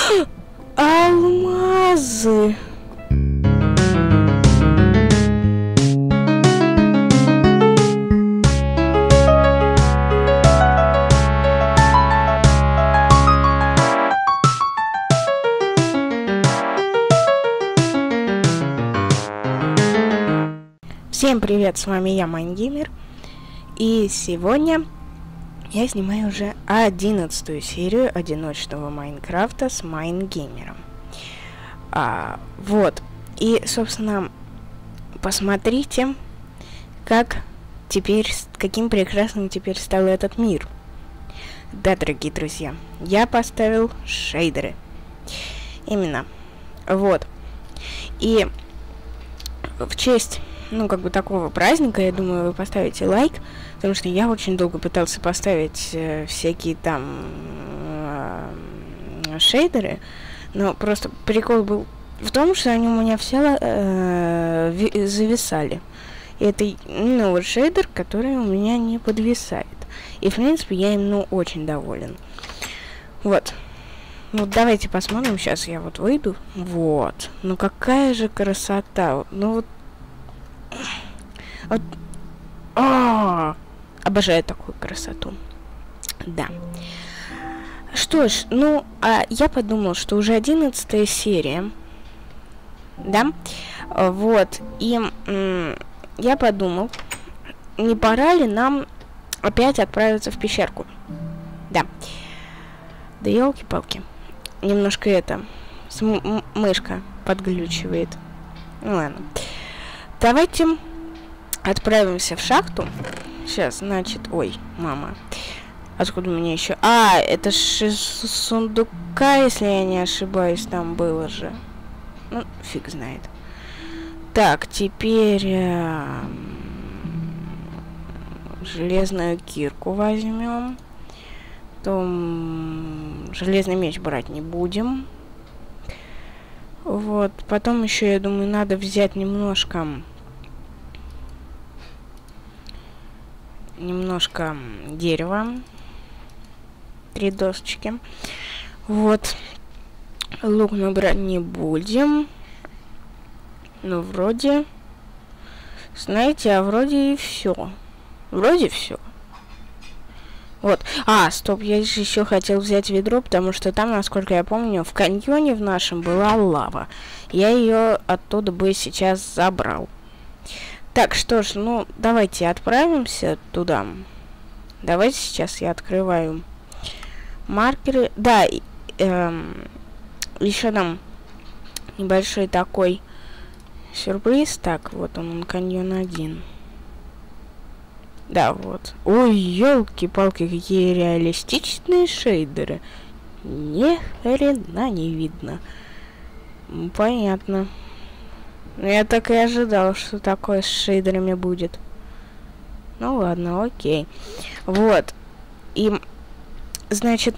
Алмазы! Всем привет, с вами я, Майнгеймер, и сегодня я снимаю уже 11-ю серию одиночного Майнкрафта с Майнгеймером. Вот, и, собственно, посмотрите, каким прекрасным теперь стал этот мир. Да, дорогие друзья, я поставил шейдеры. Именно, вот, и в честь... такого праздника, я думаю, вы поставите лайк, потому что я очень долго пытался поставить всякие там шейдеры, но просто прикол был в том, что они у меня все зависали. И это вот шейдер, который у меня не подвисает. И, в принципе, я им, очень доволен. Вот. Давайте посмотрим. Сейчас я выйду. Вот. Какая же красота. Обожаю такую красоту. Да. Что ж, я подумал, что уже 11-я серия. Да? Вот. И я подумал, не пора ли нам опять отправиться в пещерку? Да. Да елки-палки. Немножко мышка подглючивает. Ладно. Давайте отправимся в шахту. Сейчас, значит... Ой, мама. Откуда у меня еще... это же сундука, если я не ошибаюсь, там было же. Фиг знает. Так, теперь... железную кирку возьмем. Потом... железный меч брать не будем. Вот, потом еще, я думаю, надо взять немножко дерева. 3 досочки. Вот. Лук мы брать не будем. Вроде... Знаете, вроде и все. Вроде все. Вот. Стоп, я же еще хотел взять ведро, потому что там, насколько я помню, в каньоне в нашем была лава. Я ее оттуда бы сейчас забрал. Так, что ж, давайте отправимся туда. Давайте сейчас я открываю маркеры. Да, еще нам небольшой такой сюрприз. Так, вот он каньон 1. Да, вот. Ой, елки-палки, какие реалистичные шейдеры. Ни хрена не видно. Понятно. Я так и ожидал, что такое с шейдерами будет. Ладно, окей. Вот. И, значит,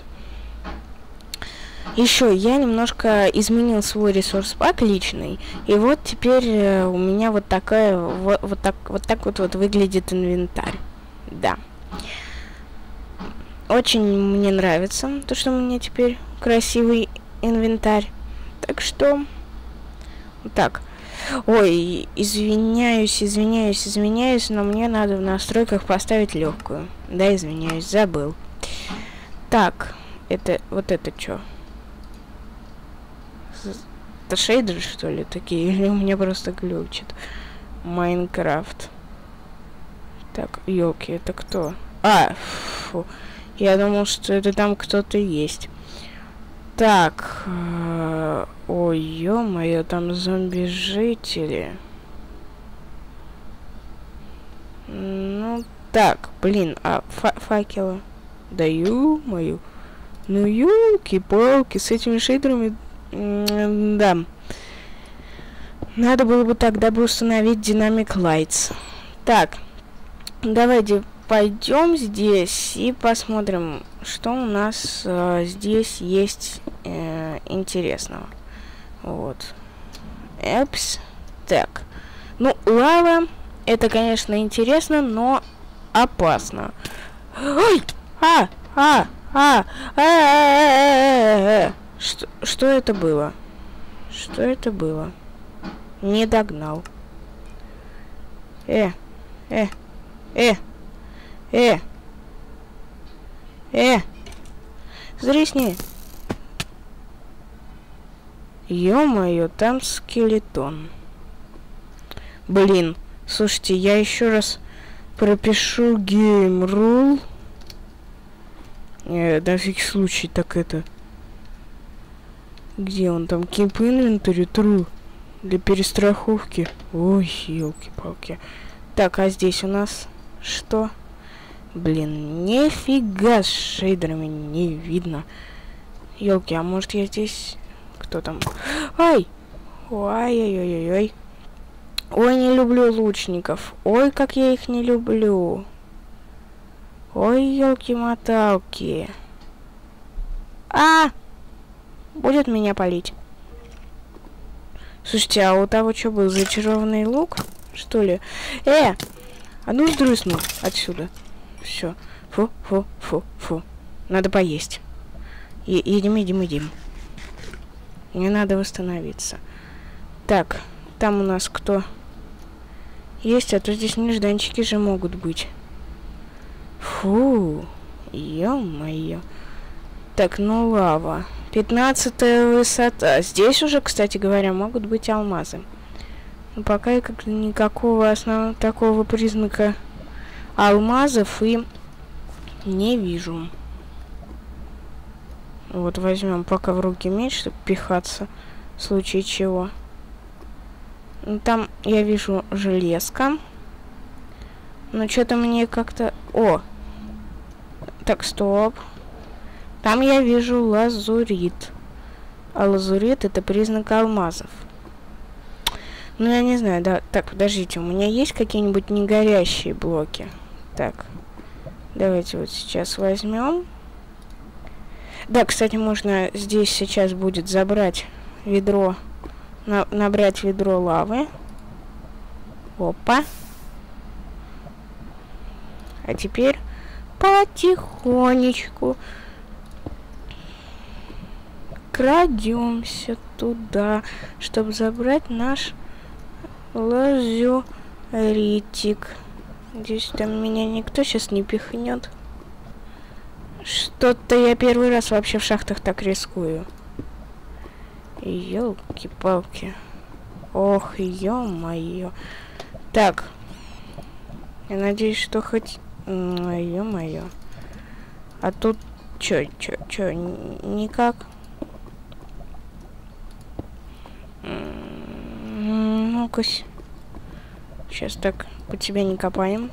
еще я немножко изменил свой ресурс-пак личный. И вот теперь у меня вот так выглядит инвентарь. Да. Очень мне нравится то, что у меня теперь красивый инвентарь. Так что... Так. Ой, извиняюсь, но мне надо в настройках поставить легкую. Да, извиняюсь, забыл. Так, это что? Это шейдеры, что ли, такие? Или у меня просто глючит? Майнкрафт. Так, елки, это кто? Фу. Я думал, что это там кто-то есть. Так. Ой, ё-моё, там зомби-жители. Так, блин, факелы. Да ё-моё. Ёлки-палки, с этими шейдерами... Да. Надо было бы тогда установить Dynamic Lights. Так. Давайте пойдем здесь и посмотрим, что у нас здесь есть интересного. Вот. Эпс. Так. Лава. Это, конечно, интересно, но опасно. Ой! Что это было? Что это было? Не догнал. Зрисни. Ё-моё, там скелетон. Блин, слушайте, я еще раз пропишу game rule. На всякий случай, так это... Где он там? Keep inventory true. Для перестраховки. Ой, елки-палки. Так, а здесь у нас что? Блин, нифига с шейдерами не видно. Елки, а может я здесь... Кто там? Ай! Ой-ой-ой-ой-ой. Ой, не люблю лучников. Ой, как я их не люблю. Ой, елки-моталки. Будет меня палить. Слушайте, а у того что был? Зачарованный лук? Что ли? А ну сдрысну отсюда. Все. Фу. Надо поесть. Едим. Мне надо восстановиться. Так, там у нас кто? Есть, а то здесь нежданчики же могут быть. Фу, ё-моё. Так, ну лава. 15-я высота. Здесь уже, кстати говоря, могут быть алмазы. Но пока я как никакого такого признака алмазов и не вижу. Вот возьмем пока в руки меч, чтобы пихаться, в случае чего. Ну, там я вижу железка. Но что-то мне как-то... О! Так, стоп. Там я вижу лазурит. А лазурит — это признак алмазов. Ну, я не знаю, да. Так, подождите, у меня есть какие-нибудь негорящие блоки? Так, давайте вот сейчас возьмем. Да, кстати, можно здесь сейчас будет забрать ведро, набрать ведро лавы. Опа. А теперь потихонечку крадемся туда, чтобы забрать наш лазуритик. Здесь там меня никто сейчас не пихнет. Что-то я первый раз вообще в шахтах так рискую. Ёлки-палки. Ох, ё-моё. Так. Я надеюсь, что хоть... Ё-моё. А тут... Чё? Никак? Ну-ка. Сейчас так по тебе не копаем.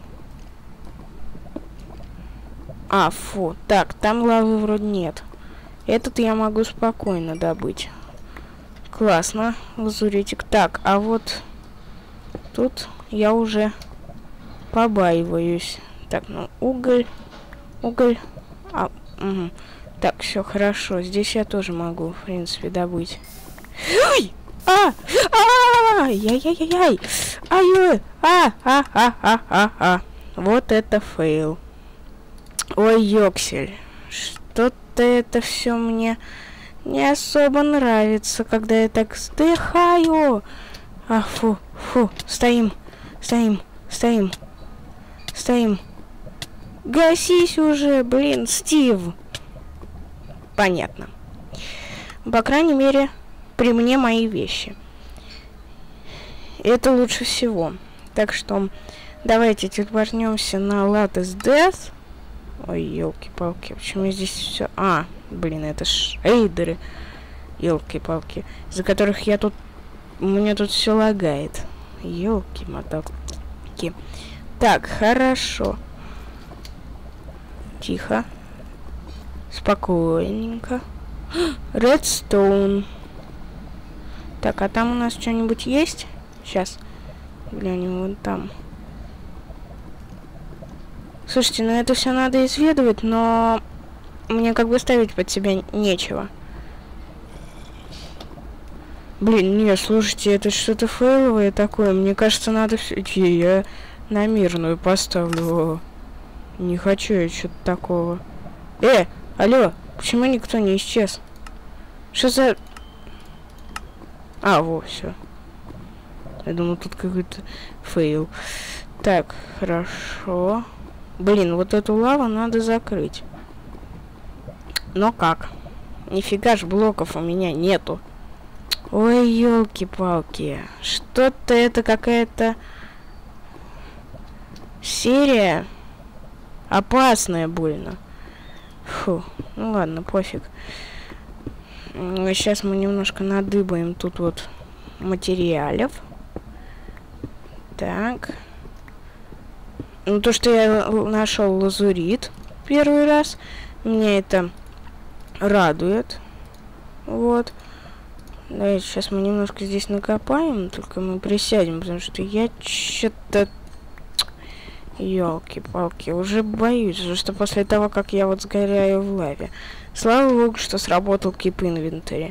Фу. Так, там лавы вроде нет. Этот я могу спокойно добыть. Классно. Лазуритик. Так, а вот тут я уже побаиваюсь. Так, ну, уголь. Угу. Так, все хорошо. Здесь я тоже могу, в принципе, добыть. Ой! Яй-яй-яй-яй! Ай-ой! Вот это фейл. Ой, ёксель. Что-то это все мне не особо нравится, когда я так вздыхаю. Фу. Стоим. Гасись уже, блин, Стив. Понятно. По крайней мере, при мне мои вещи. Это лучше всего. Так что давайте вернемся на Lattice Death. Ой, елки-палки, почему здесь все... Блин, это шейдеры. Елки-палки, из-за которых я тут... Мне тут все лагает. Елки-моталки. Так, хорошо. Тихо. Спокойненько. Редстоун. Так, а там у нас что-нибудь есть? Сейчас глянем вон там. Слушайте, ну это все надо исследовать, но мне как бы ставить под себя нечего. Блин, не, слушайте, это что-то фейловое такое. Мне кажется, надо все... Я на мирную поставлю. Не хочу я что-то такого. Алло, почему никто не исчез? Что за... А, во, все. Я думал, тут какой-то фейл. Так, хорошо. Блин, вот эту лаву надо закрыть. Но как? Нифига ж блоков у меня нету. Ой, елки-палки. Что-то это какая-то серия опасная больно. Фу, ну ладно, пофиг. Сейчас мы немножко надыбаем тут вот материалов. Так. Ну, то, что я нашел лазурит первый раз, меня это радует. Вот. Давайте сейчас мы немножко здесь накопаем, только мы присядем, потому что я что-то... Ёлки-палки, уже боюсь, что после того, как я вот сгоряю в лаве. Слава богу, что сработал Keep Inventory.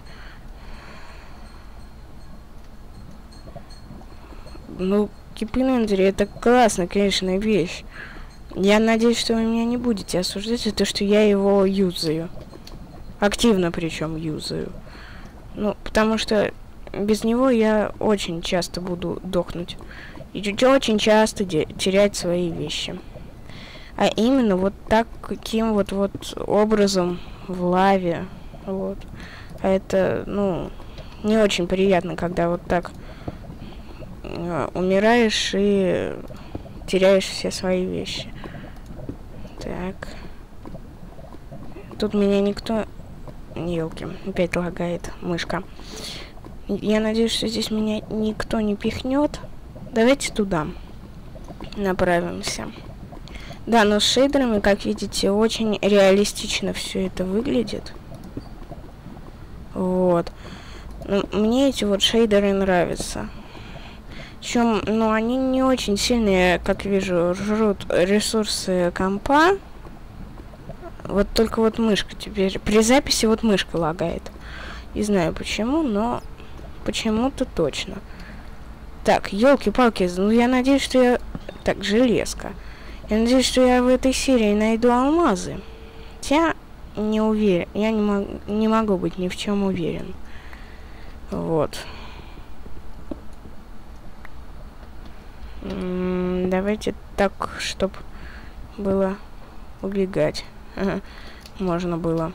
Ну, Keep Inventory это классная, конечно, вещь. Я надеюсь, что вы меня не будете осуждать за то, что я его юзаю. Активно причем юзаю. Ну, потому что без него я очень часто буду дохнуть. И очень часто терять свои вещи. А именно вот таким вот образом в лаве. Вот. А это, ну, не очень приятно, когда вот так умираешь и теряешь все свои вещи. Так. Тут меня никто... Елки, опять лагает мышка. Я надеюсь, что здесь меня никто не пихнет. Давайте туда направимся. Да, но с шейдерами, как видите, очень реалистично все это выглядит. Вот. Но мне эти вот шейдеры нравятся. Причем, ну, они не очень сильные, как вижу, жрут ресурсы компа. Вот только вот мышка теперь... При записи вот мышка лагает. Не знаю почему, но почему-то точно. Так, елки-палки, ну я надеюсь, что я... Так, железка. Я надеюсь, что я в этой серии найду алмазы. Хотя не уверен. Я не могу быть ни в чем уверен. Вот. Давайте так, чтобы было убегать. Можно было.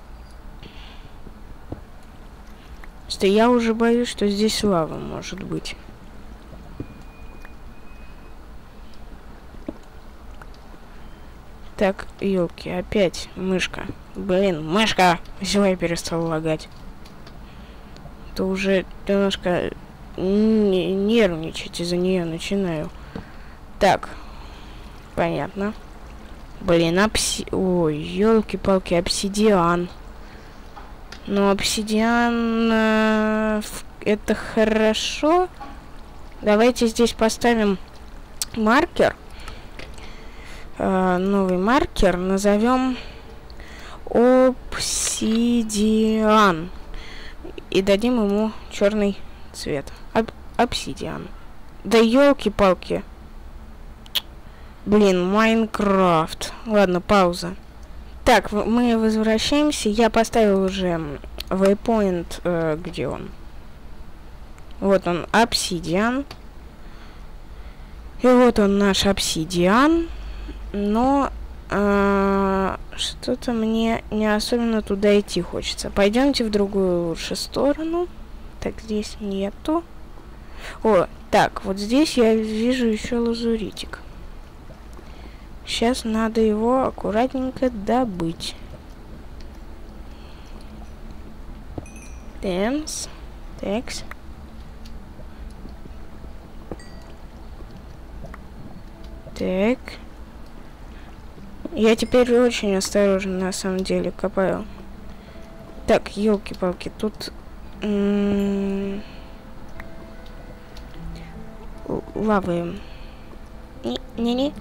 Что я уже боюсь, что здесь лава может быть. Так, елки, опять мышка. Блин, мышка! Взяла и перестала лагать. То уже немножко нервничать из-за нее начинаю. Так, понятно. Блин, ой, елки-палки, обсидиан. Ну, обсидиан... это хорошо. Давайте здесь поставим маркер. Новый маркер. Назовем обсидиан. И дадим ему черный цвет. Обсидиан. Да елки-палки. Блин, Майнкрафт. Ладно, пауза. Так, мы возвращаемся. Я поставил уже waypoint, где он? Вот он, обсидиан. И вот он, наш обсидиан. Но что-то мне не особенно туда идти хочется. Пойдемте в другую лучше сторону. Так, здесь нету. О, так, вот здесь я вижу еще лазуритик. Сейчас надо его аккуратненько добыть. Тэмс. Текс. Так. Я теперь очень осторожно, на самом деле, копаю. Так, елки-палки, тут... лавы. Не-не.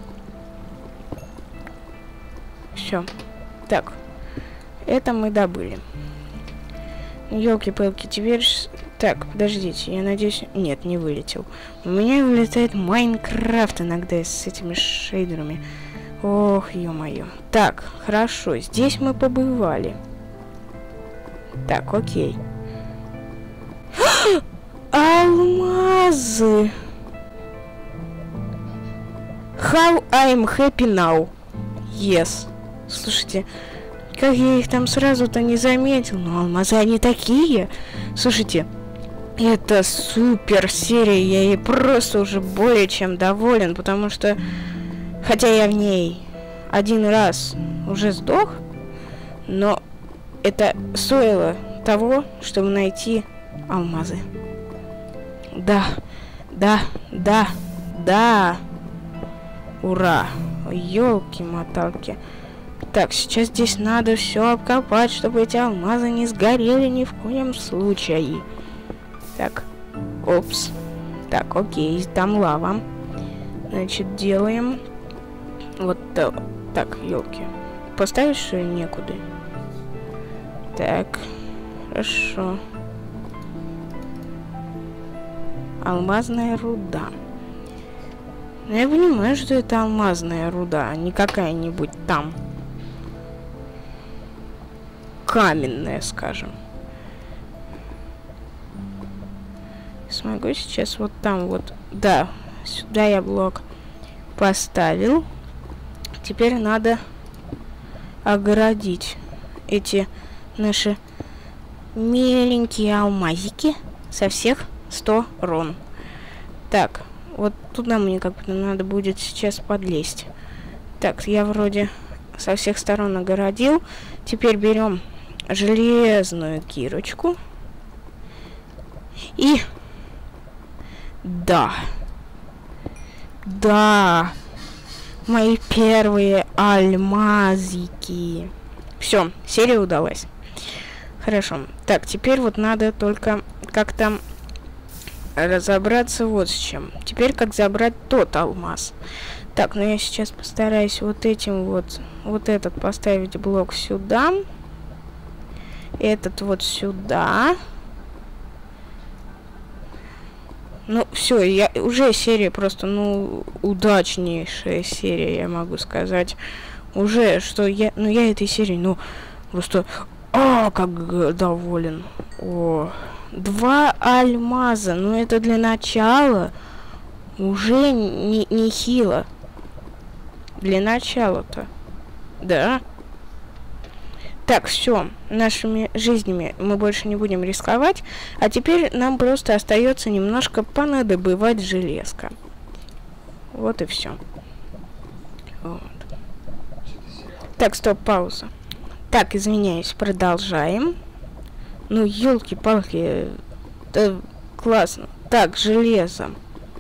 Все. Так. Это мы добыли. Ёлки-палки, теперь... Так, подождите, я надеюсь... Нет, не вылетел. У меня вылетает Майнкрафт иногда с этими шейдерами. Ох, ё-моё. Так, хорошо, здесь мы побывали. Так, окей. Алмазы! How I'm happy now. Yes. Слушайте, как я их там сразу-то не заметил. Но алмазы они такие. Слушайте, это супер серия. Я ей просто уже более чем доволен, потому что, хотя я в ней один раз уже сдох, но это стоило того, чтобы найти алмазы. Да, да, да, да. Ура! Ёлки-моталки. Так, сейчас здесь надо все обкопать, чтобы эти алмазы не сгорели ни в коем случае. Так, опс. Так, окей, там лава. Значит, делаем вот так, ёлки. Поставишь, что ли, некуда? Так, хорошо. Алмазная руда. Но я понимаю, что это алмазная руда, а не какая-нибудь там каменная, скажем. Смогу сейчас вот там вот. Да, сюда я блок поставил. Теперь надо огородить эти наши миленькие алмазики со всех сторон. Так, вот туда мне как-то надо будет сейчас подлезть. Так, я вроде со всех сторон огородил. Теперь берем железную кирочку. И... Да. Да. Мои первые алмазики. Все, серия удалась. Хорошо. Так, теперь вот надо только как-то разобраться вот с чем. Теперь как забрать тот алмаз. Так, ну я сейчас постараюсь вот этим вот этот поставить блок сюда. Этот вот сюда. Ну, все, я уже серия просто, ну, удачнейшая серия, я могу сказать. Уже, что я, ну, я этой серии, ну, просто, как доволен. О, 2 алмаза, ну, это для начала уже не хило. Для начала-то, да. Так, все, нашими жизнями мы больше не будем рисковать, а теперь нам просто остается немножко понадобывать железка. Вот и все. Вот. Так, стоп, пауза. Так, извиняюсь, продолжаем. Ну, елки-палки, классно. Так, железо.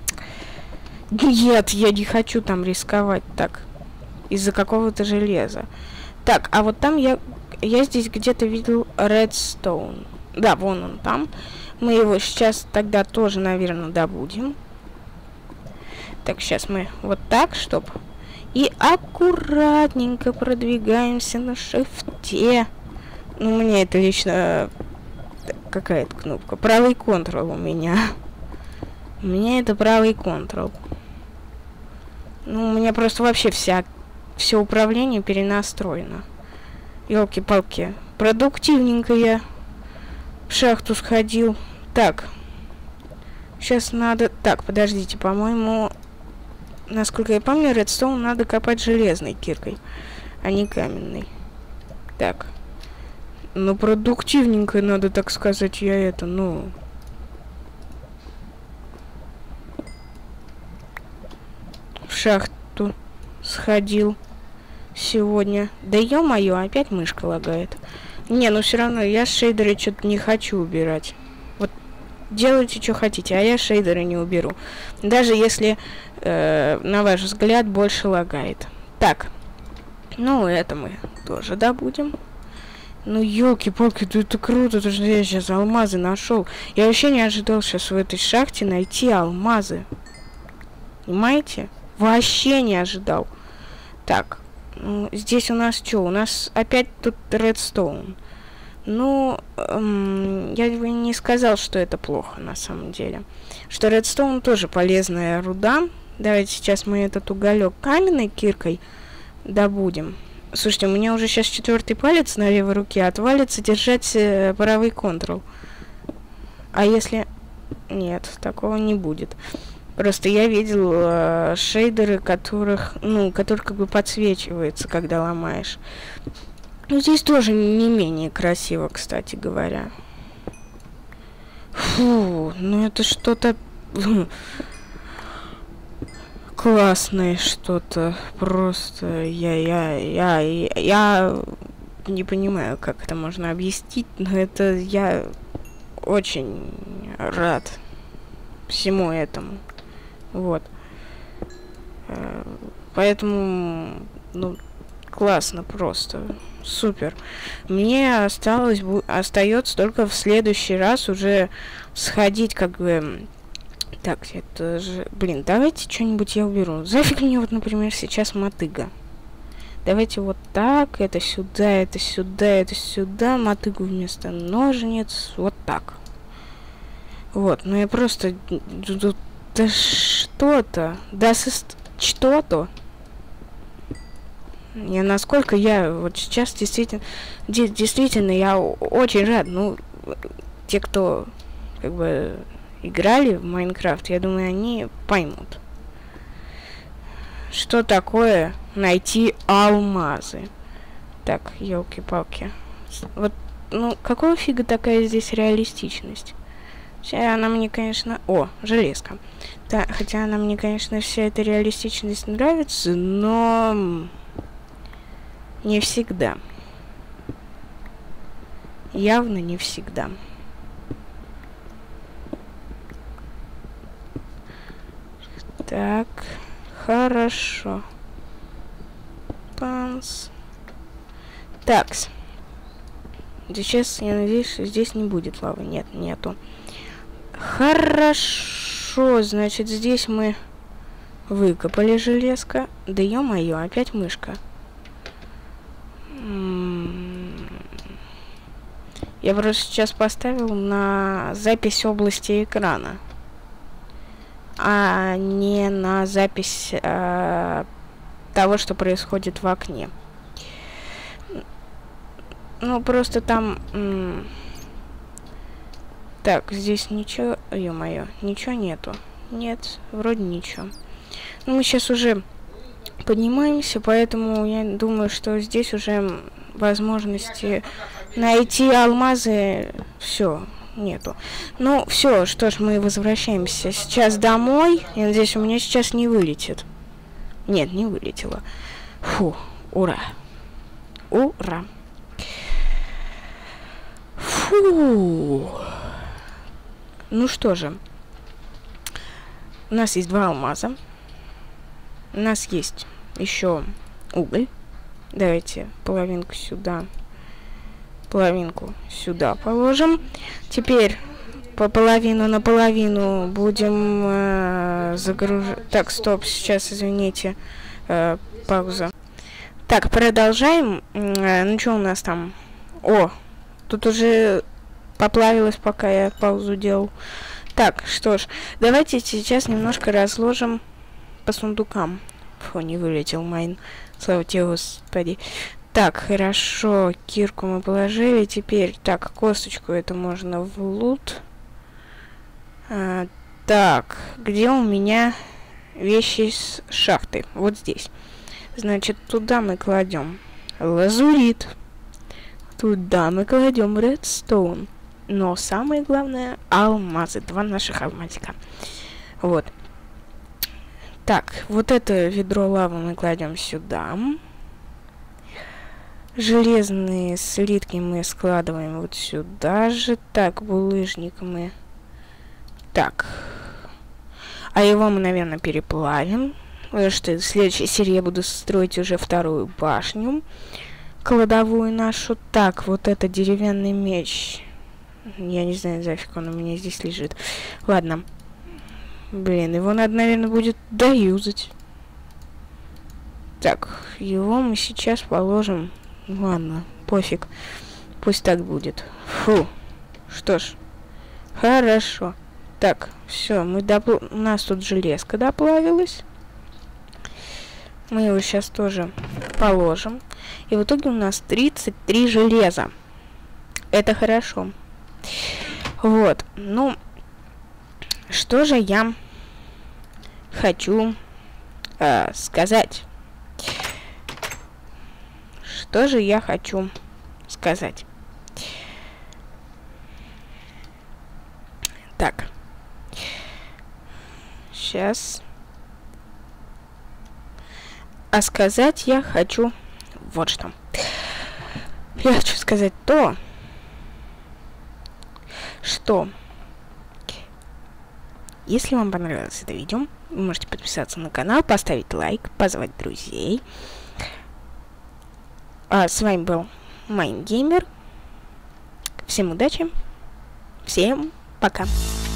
Нет, я не хочу там рисковать так. Из-за какого-то железа. Так, а вот там я здесь где-то видел Redstone. Да, вон он там. Мы его сейчас тогда тоже, наверное, добудем. Так, сейчас мы вот так, чтоб. И аккуратненько продвигаемся на шифте. Ну, у меня это лично... Какая-то кнопка. Правый контрол у меня. У меня это правый контрол. Ну, у меня просто вообще все управление перенастроено. Ёлки-палки. Продуктивненько я в шахту сходил. Так. Сейчас надо... Так, подождите, по-моему... Насколько я помню, редстоун надо копать железной киркой, а не каменной. Так. Ну, продуктивненько надо, так сказать, я это, ну... В шахту сходил сегодня. Да ё-моё, опять мышка лагает. Не, ну все равно я шейдеры что-то не хочу убирать. Вот делайте, что хотите, а я шейдеры не уберу. Даже если, на ваш взгляд, больше лагает. Так. Ну, это мы тоже добудем. Ну, ёлки-палки, это круто, это же я сейчас алмазы нашел. Я вообще не ожидал сейчас в этой шахте найти алмазы. Понимаете? Вообще не ожидал. Так. Здесь у нас что? У нас опять тут редстоун. Ну, я бы не сказал, что это плохо на самом деле. Что редстоун тоже полезная руда. Давайте сейчас мы этот уголек каменной киркой добудем. Слушайте, у меня уже сейчас 4-й палец на левой руке отвалится держать правый контрол. А если... Нет, такого не будет. Просто я видел шейдеры, которые как бы подсвечиваются, когда ломаешь. Ну, здесь тоже не менее красиво, кстати говоря. Фу, ну это что-то... классное что-то. Просто я не понимаю, как это можно объяснить, но это я очень рад всему этому. Вот. Поэтому, ну, классно просто. Супер. Мне остается только в следующий раз уже сходить, как бы... Так, это же... Блин, давайте что-нибудь я уберу. Зафиг мне вот, например, сейчас мотыга. Давайте вот так, это сюда, это сюда, это сюда. Мотыгу вместо ножниц. Вот так. Вот, ну я просто... Да что-то. Да что-то. Насколько я вот сейчас действительно я очень рад. Ну, те, кто как бы играли в Майнкрафт, я думаю, они поймут, что такое найти алмазы. Так, елки-палки. Вот, ну, какого фига такая здесь реалистичность? Хотя она мне, конечно... О, железка. Да, хотя она мне, конечно, вся эта реалистичность нравится, но... Не всегда. Явно не всегда. Так, хорошо. Панс. Такс. Сейчас, я надеюсь, что здесь не будет лавы. Нет, нету. Хорошо, значит, здесь мы выкопали железка. Да ё-моё, опять мышка. Я просто сейчас поставил на запись области экрана, а не на запись того, что происходит в окне. Ну, просто там... Так, здесь ничего... Ё-моё, ничего нету. Нет, вроде ничего. Ну, мы сейчас уже поднимаемся, поэтому я думаю, что здесь уже возможности найти алмазы все нету. Ну, все, что ж, мы возвращаемся сейчас домой. Я надеюсь, у меня сейчас не вылетит. Нет, не вылетело. Фу, ура. Ура. Фу. Ну что же. У нас есть 2 алмаза. У нас есть еще уголь. Давайте половинку сюда. Половинку сюда положим. Теперь по половину на половину будем загружать. Так, стоп, сейчас, извините. Пауза. Так, продолжаем. Ну, что у нас там? О, тут уже поплавилось, пока я паузу делал. Так, что ж, давайте сейчас немножко разложим по сундукам. Фу, не вылетел майн. Слава тебе, Господи. Так, хорошо, кирку мы положили. Теперь, так, косточку это можно в лут. Так, где у меня вещи из шахты? Вот здесь. Значит, туда мы кладем лазурит. Туда мы кладем редстоун. Но самое главное, алмазы. 2 наших алмазика. Вот. Так, вот это ведро лавы мы кладем сюда. Железные слитки мы складываем вот сюда же. Так, булыжник мы... Так. А его мы, наверное, переплавим. Потому что в следующей серии я буду строить уже 2-ю башню. Кладовую нашу. Так, вот это деревянный меч. Я не знаю, зафиг он у меня здесь лежит. Ладно. Блин, его надо, наверное, будет доюзать. Так, его мы сейчас положим... Ладно, пофиг. Пусть так будет. Фу. Что ж. Хорошо. Так, все, мы у нас тут железка доплавилась. Мы его сейчас тоже положим. И в итоге у нас 33 железа. Это хорошо. Вот. Ну, что же я хочу сказать? Что же я хочу сказать? Так. Сейчас. А сказать я хочу вот что. Я хочу сказать то, что если вам понравилось это видео, вы можете подписаться на канал, поставить лайк, позвать друзей. А с вами был Майнгеймер. Всем удачи. Всем пока.